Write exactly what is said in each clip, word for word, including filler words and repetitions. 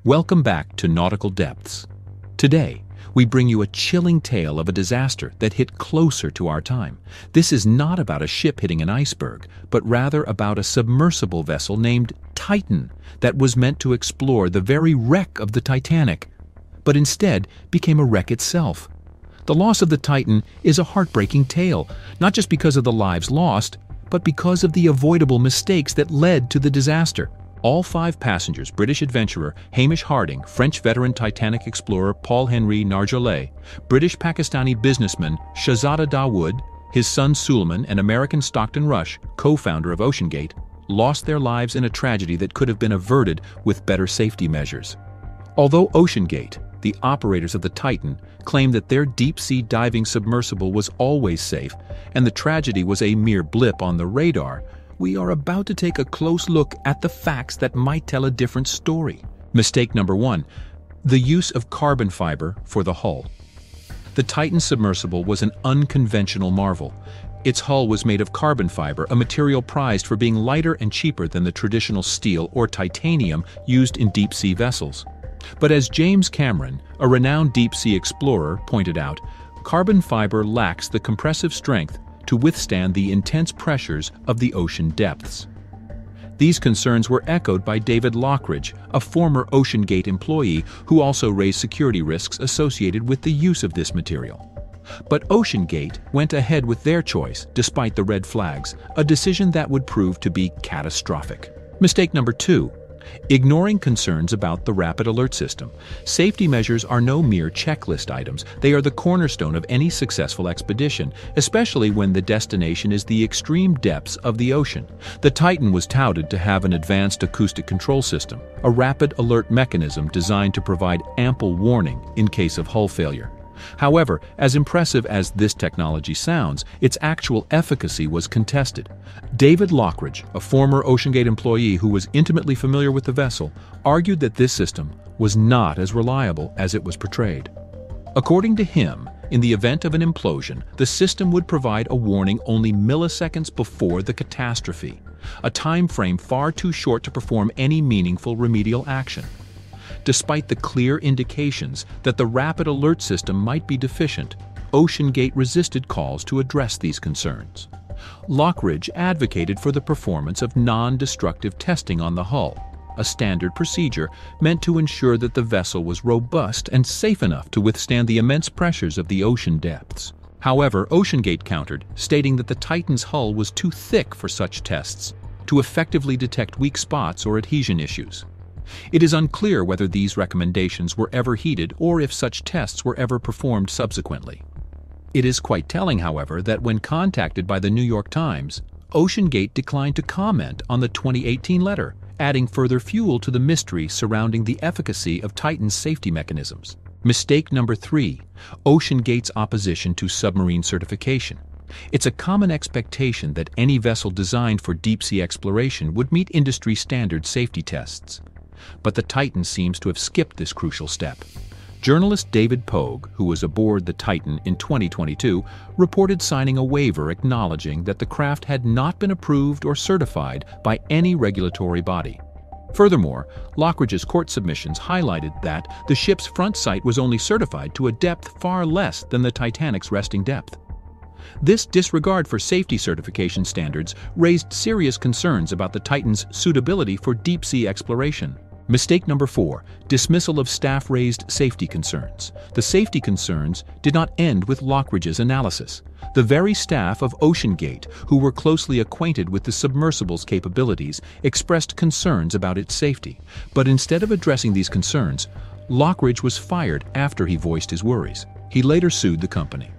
Welcome back to Nautical Depths. Today, we bring you a chilling tale of a disaster that hit closer to our time. This is not about a ship hitting an iceberg, but rather about a submersible vessel named Titan that was meant to explore the very wreck of the Titanic, but instead became a wreck itself. The loss of the Titan is a heartbreaking tale, not just because of the lives lost, but because of the avoidable mistakes that led to the disaster. All five passengers, British adventurer Hamish Harding, French veteran Titanic explorer Paul-Henri Nargeolet, British-Pakistani businessman Shahzada Dawood, his son Suleiman, and American Stockton Rush, co-founder of OceanGate, lost their lives in a tragedy that could have been averted with better safety measures. Although OceanGate, the operators of the Titan, claimed that their deep-sea diving submersible was always safe and the tragedy was a mere blip on the radar, we are about to take a close look at the facts that might tell a different story. Mistake number one, the use of carbon fiber for the hull. The Titan submersible was an unconventional marvel. Its hull was made of carbon fiber, a material prized for being lighter and cheaper than the traditional steel or titanium used in deep-sea vessels. But as James Cameron, a renowned deep-sea explorer, pointed out, carbon fiber lacks the compressive strength to withstand the intense pressures of the ocean depths. These concerns were echoed by David Lockridge, a former OceanGate employee who also raised security risks associated with the use of this material. But OceanGate went ahead with their choice, despite the red flags, a decision that would prove to be catastrophic. Mistake number two, ignoring concerns about the rapid alert system. Safety measures are no mere checklist items. They are the cornerstone of any successful expedition, especially when the destination is the extreme depths of the ocean. The Titan was touted to have an advanced acoustic control system, a rapid alert mechanism designed to provide ample warning in case of hull failure. However, as impressive as this technology sounds, its actual efficacy was contested. David Lockridge, a former OceanGate employee who was intimately familiar with the vessel, argued that this system was not as reliable as it was portrayed. According to him, in the event of an implosion, the system would provide a warning only milliseconds before the catastrophe, a time frame far too short to perform any meaningful remedial action. Despite the clear indications that the rapid alert system might be deficient, OceanGate resisted calls to address these concerns. Lockridge advocated for the performance of non-destructive testing on the hull, a standard procedure meant to ensure that the vessel was robust and safe enough to withstand the immense pressures of the ocean depths. However, OceanGate countered, stating that the Titan's hull was too thick for such tests to effectively detect weak spots or adhesion issues. It is unclear whether these recommendations were ever heeded or if such tests were ever performed subsequently. It is quite telling, however, that when contacted by the New York Times, OceanGate declined to comment on the twenty eighteen letter, adding further fuel to the mystery surrounding the efficacy of Titan's safety mechanisms. Mistake number three, OceanGate's opposition to submarine certification. It's a common expectation that any vessel designed for deep-sea exploration would meet industry standard safety tests. But the Titan seems to have skipped this crucial step. Journalist David Pogue, who was aboard the Titan in twenty twenty-two, reported signing a waiver acknowledging that the craft had not been approved or certified by any regulatory body. Furthermore, Lockridge's court submissions highlighted that the ship's front sight was only certified to a depth far less than the Titanic's resting depth. This disregard for safety certification standards raised serious concerns about the Titan's suitability for deep-sea exploration. Mistake number four, dismissal of staff-raised safety concerns. The safety concerns did not end with Lockridge's analysis. The very staff of OceanGate, who were closely acquainted with the submersible's capabilities, expressed concerns about its safety. But instead of addressing these concerns, Lockridge was fired after he voiced his worries. He later sued the company.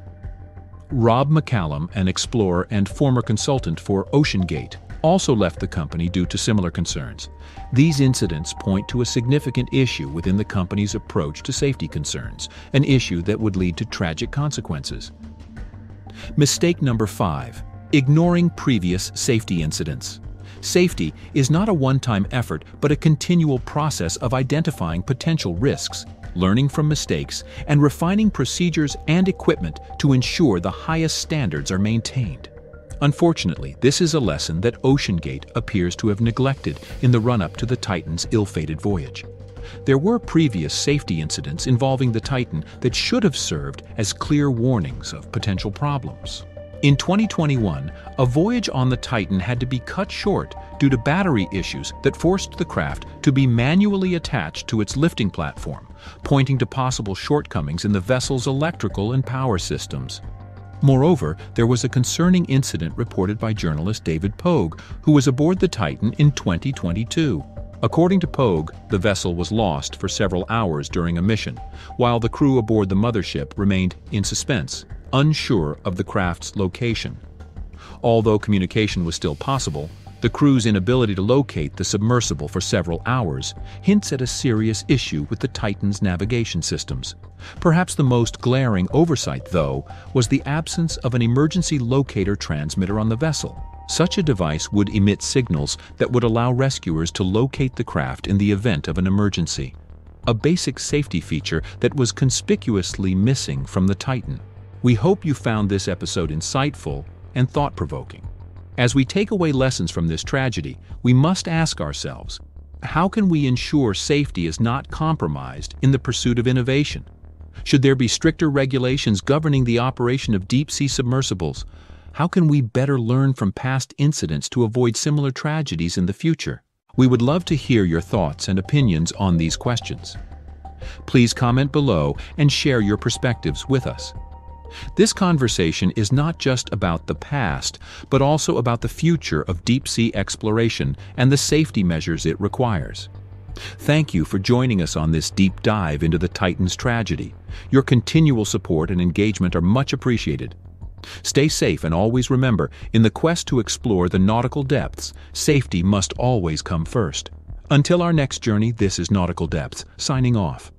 Rob McCallum, an explorer and former consultant for OceanGate, also left the company due to similar concerns. These incidents point to a significant issue within the company's approach to safety concerns, an issue that would lead to tragic consequences. Mistake number five, ignoring previous safety incidents. Safety is not a one-time effort, but a continual process of identifying potential risks, learning from mistakes, and refining procedures and equipment to ensure the highest standards are maintained. Unfortunately, this is a lesson that OceanGate appears to have neglected in the run-up to the Titan's ill-fated voyage. There were previous safety incidents involving the Titan that should have served as clear warnings of potential problems. In twenty twenty-one, a voyage on the Titan had to be cut short due to battery issues that forced the craft to be manually attached to its lifting platform, pointing to possible shortcomings in the vessel's electrical and power systems. Moreover, there was a concerning incident reported by journalist David Pogue, who was aboard the Titan in twenty twenty-two. According to Pogue, the vessel was lost for several hours during a mission, while the crew aboard the mothership remained in suspense, unsure of the craft's location. Although communication was still possible, the crew's inability to locate the submersible for several hours hints at a serious issue with the Titan's navigation systems. Perhaps the most glaring oversight, though, was the absence of an emergency locator transmitter on the vessel. Such a device would emit signals that would allow rescuers to locate the craft in the event of an emergency, a basic safety feature that was conspicuously missing from the Titan. We hope you found this episode insightful and thought-provoking. As we take away lessons from this tragedy, we must ask ourselves, how can we ensure safety is not compromised in the pursuit of innovation? Should there be stricter regulations governing the operation of deep-sea submersibles? How can we better learn from past incidents to avoid similar tragedies in the future? We would love to hear your thoughts and opinions on these questions. Please comment below and share your perspectives with us. This conversation is not just about the past, but also about the future of deep-sea exploration and the safety measures it requires. Thank you for joining us on this deep dive into the Titan's tragedy. Your continual support and engagement are much appreciated. Stay safe and always remember, in the quest to explore the nautical depths, safety must always come first. Until our next journey, this is Nautical Depths, signing off.